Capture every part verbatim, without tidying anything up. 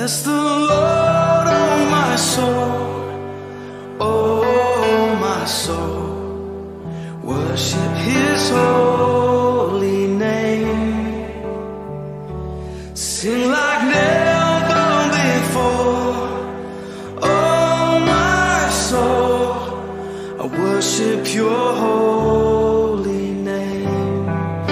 Bless the Lord, oh my soul, oh my soul. Worship His holy name. Sing like never before, oh my soul. I worship Your holy name.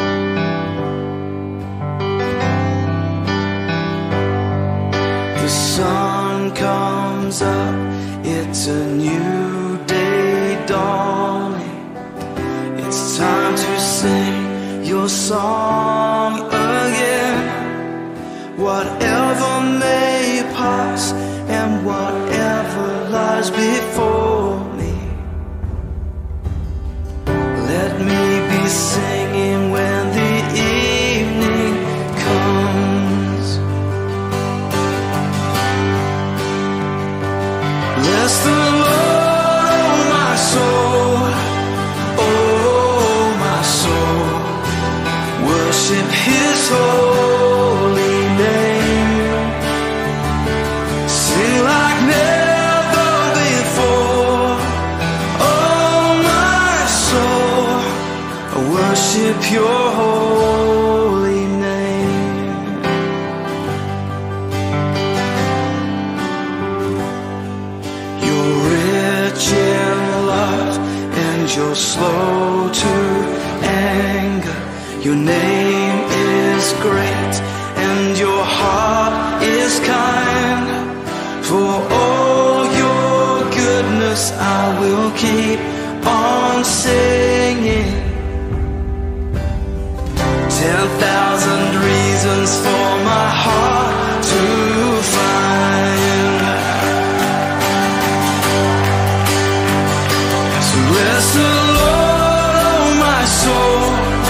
The sun comes up, it's a new day dawning. It's time to sing Your song again. Whatever may pass and whatever lies before me, let me be singing when the evening comes. Bless the Lord, oh my soul, oh my soul. Worship His holy name. Sing like never before, oh my soul. I worship Your holy name. You're rich in love and You're slow to anger. Your name is great and Your heart is kind. For all Your goodness I will keep on singing. Ten thousand reasons for my heart to find. So bless the Lord, oh my soul,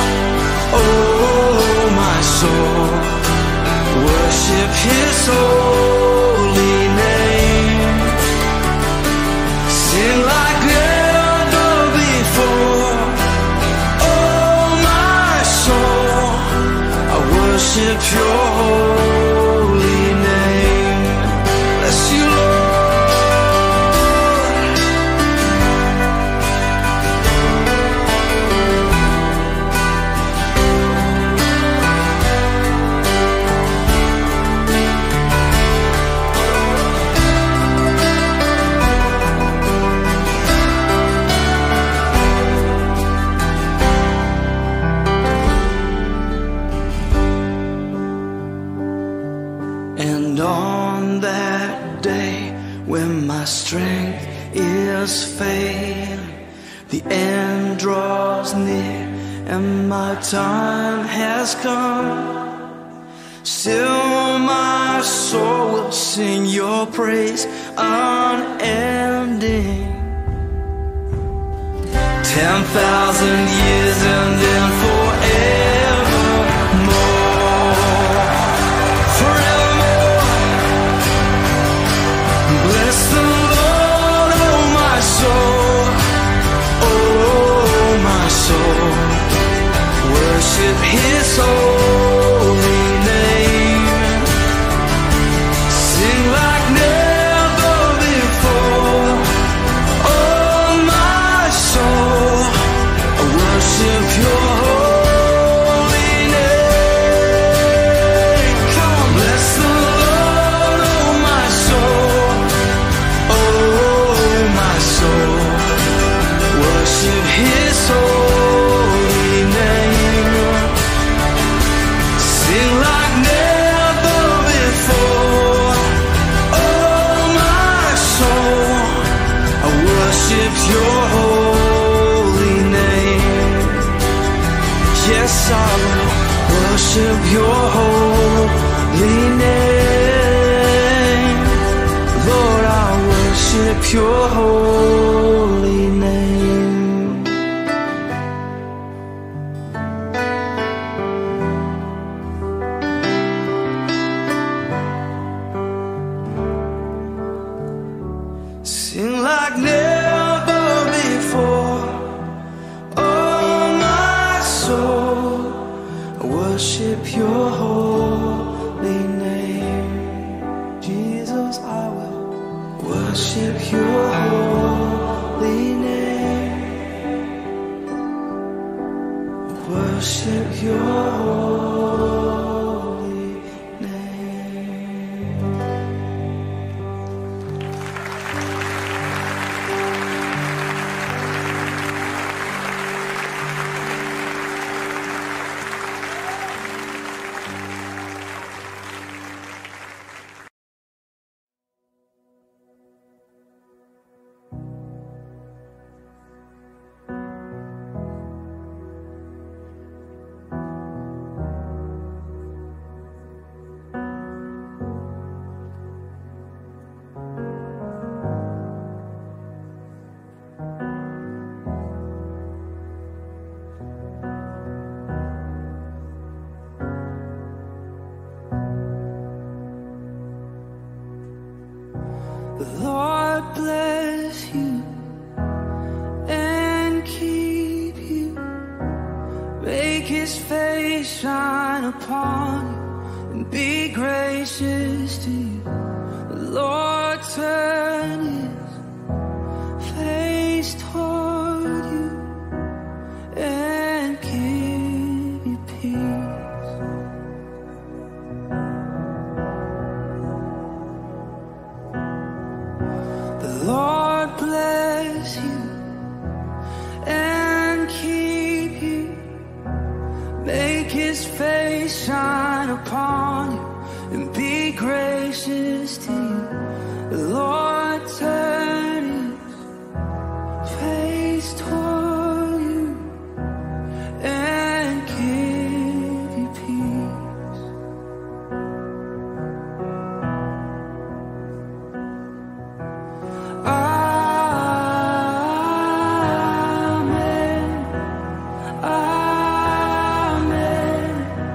oh my soul. Worship His holy name. Sing like never before, oh my soul. I worship Your holy name. Bless You, Lord. And on that day when my strength is failing, the end draws near and my time has come, still my soul will sing Your praise unending. Ten thousand years and then forevermore, forevermore. Bless the Lord, oh my soul, oh my soul. Worship His holy name. Sing like never before, oh my soul. I worship Your holy name. Come on, bless the Lord, oh my soul, oh my soul. Worship His holy name. Sing like never before, oh my soul. I worship Your holy name. Yes, I will worship Your holy name. Lord, I worship Your holy name. Sing like never before, oh my soul. I worship Your holy name, Jesus. worship your holy name. Worship your holy name. The Lord bless you and keep you. Make His face shine upon you and be gracious to you. The Lord turn His face toward you and give you peace. The Lord bless you and keep you. Make His face shine upon you and be gracious to you. The Lord turn His face toward you and give you peace. Amen. Amen.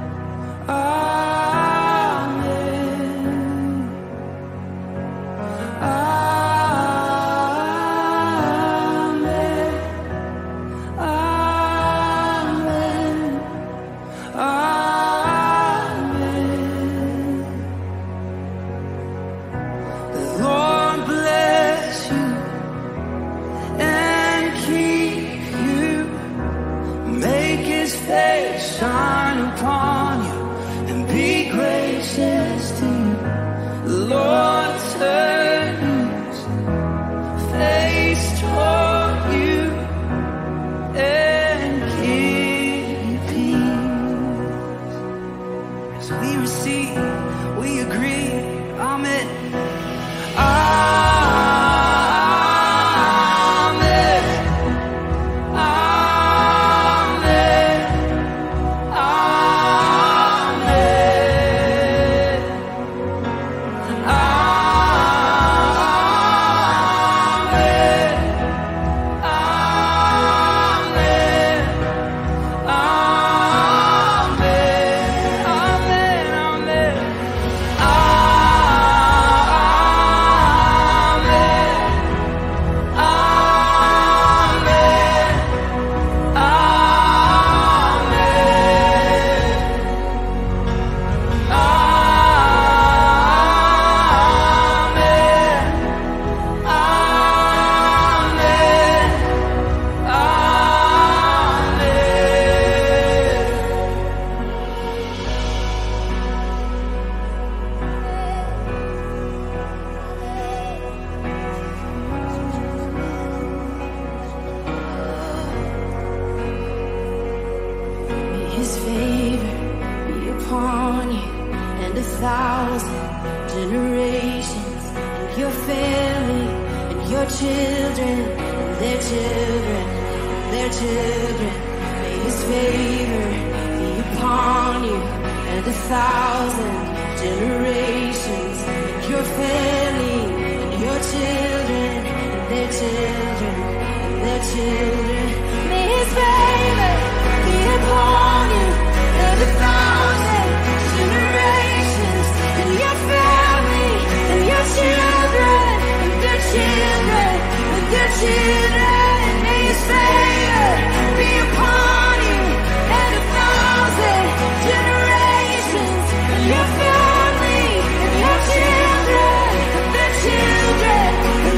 Shine upon you and be gracious to you. The Lord turn His face toward you and give you peace. As we receive, we agree. Amen. His favor be upon you and a thousand generations, and your family and your children and their children and their children. May His favor be upon you and a thousand generations, and your family and your children and their children and their children. May His favor be upon you and a thousand generations, and your family and your children and their children and their children. May His favor be upon you and a thousand generations, and your family and your children and their children and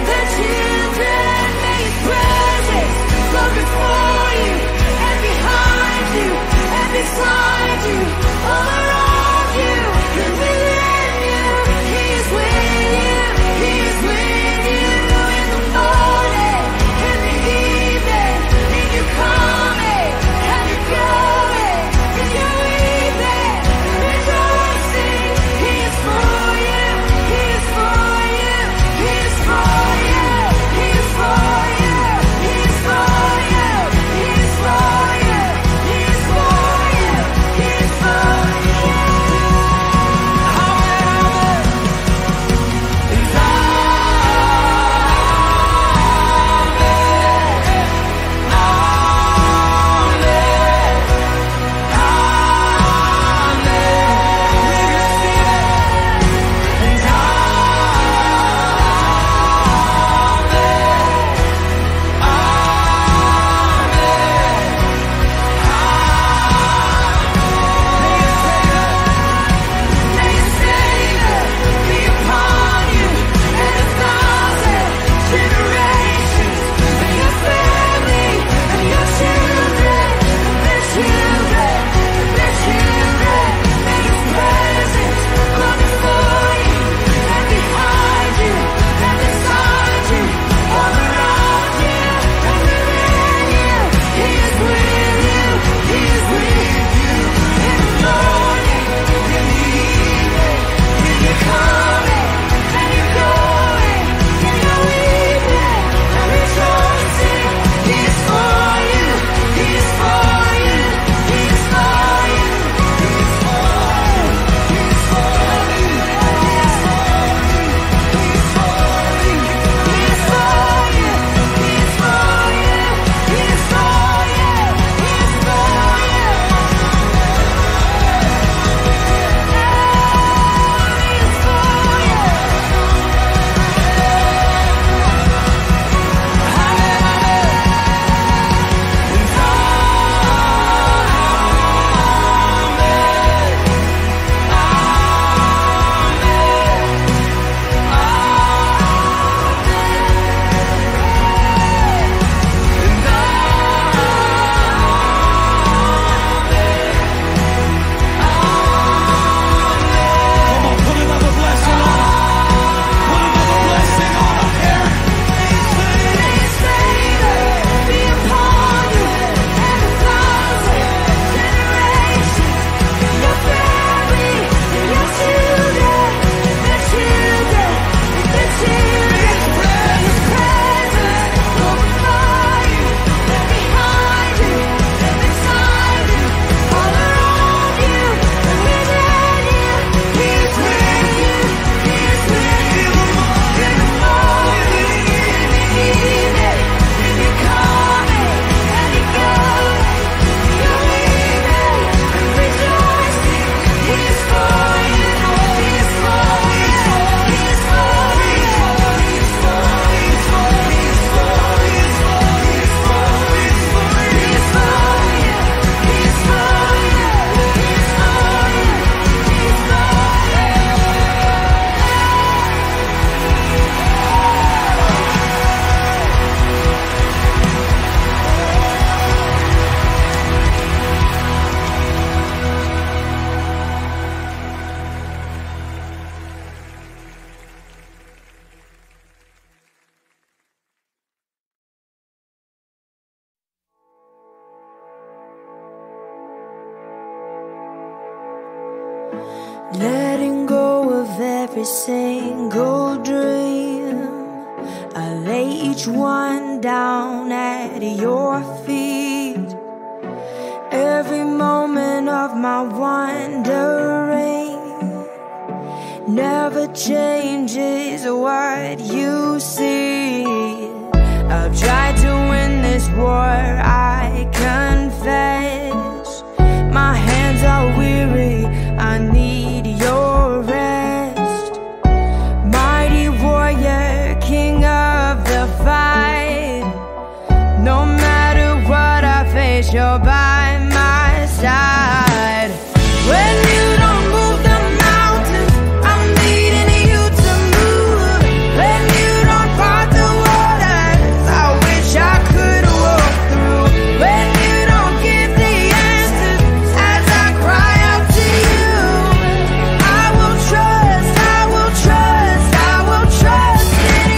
letting go of every single dream. I lay each one down at your feet. Every moment of my wandering never changes what you see. I've tried to win this war, I confess. My hands are weary, I need your rest. Mighty warrior, king of the fight. No matter what I face, you're by my side. When you don't move the mountains, I'm needing you to move. When you don't part the waters, I wish I could walk through. When you don't give the answers as I cry out to you, I will trust, I will trust, I will trust in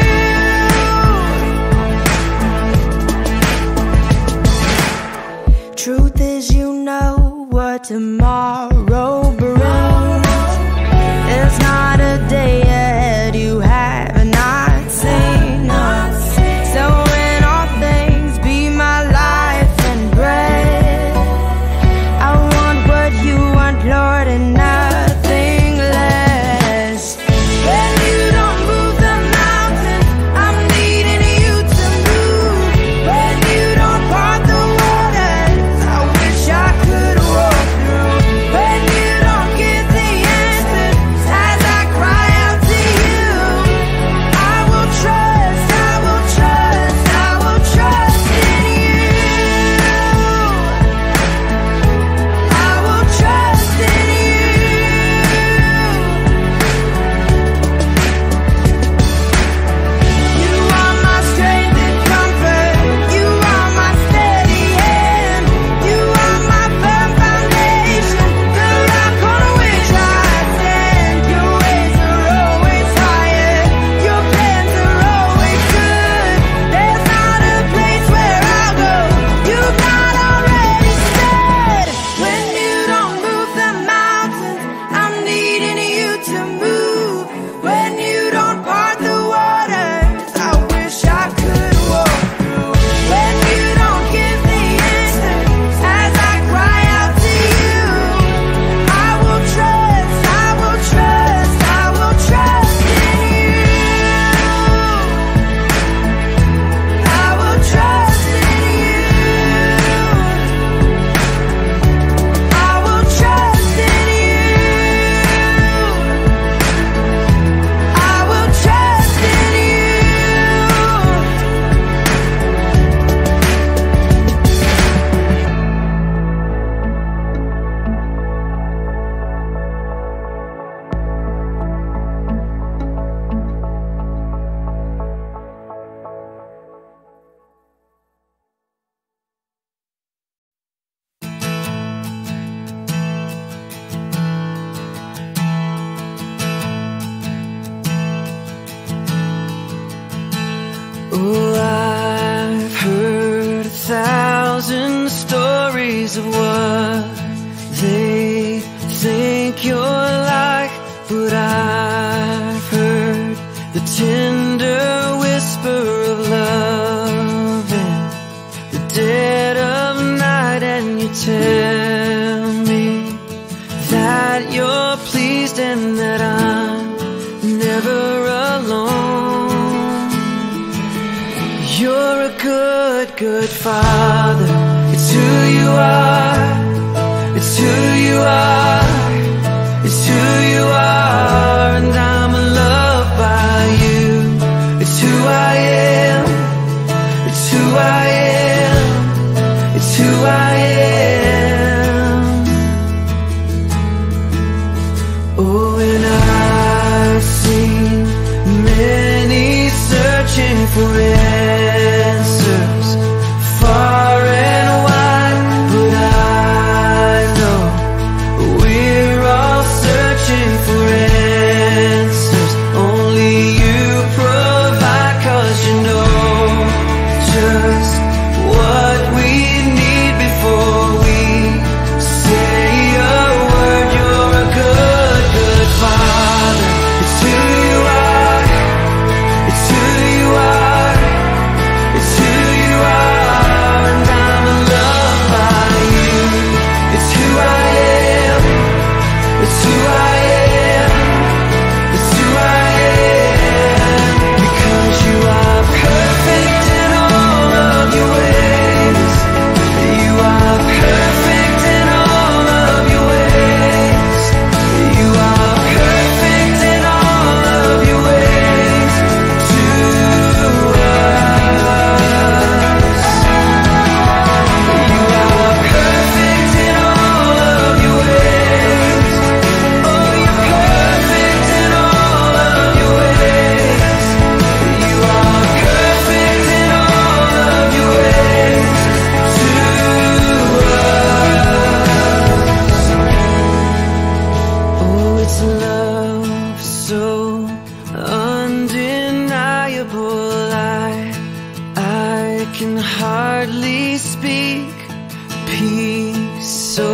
you. Truth is, you know what tomorrow brings. There's not a day ahead you have not seen. So in all things, be my life and breath. I want what you want, Lord, and nothing less. When you don't move the mountains, I'm needing you to move. When you don't part the waters, I wish I could walk through. When you don't give the answers as I cry out to you, I will trust, I will trust, I will trust in you. I will trust in you. You are my strength and comfort. You are my steady hand. You are my firm foundation, the rock on which I stand. Your ways are always higher. Your plans are always good. There's not a place where I'll go you've not already said. When you don't move the mountains, I'm needing you to move. When you don't part the waters, I wish I could walk through. When you don't give the answers as I cry out to you, I will trust, I will trust, I will trust in you. I will trust in you. I will trust in you. I will trust in you. Oh, I've heard a thousand stories of what they think you're like, but I've heard the tender whisper of love in the dead of night, and you tell me that you're pleased and that I'm never alone. You're a good, good father. It's who you are. It's who you are. It's who you are. And I'm loved by you. It's who I am. It's who I am. It's who I am. Oh, and I've seen many searching for answers far and wide, but I know we're all searching for answers. Only you provide, 'cause you know just what we need before we say a word. You're a good unexplainable. I, I can hardly speak. Peace so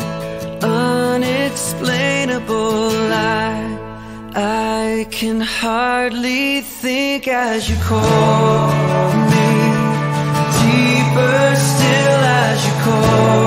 unexplainable. I, I can hardly think as you call me. Deeper still as you call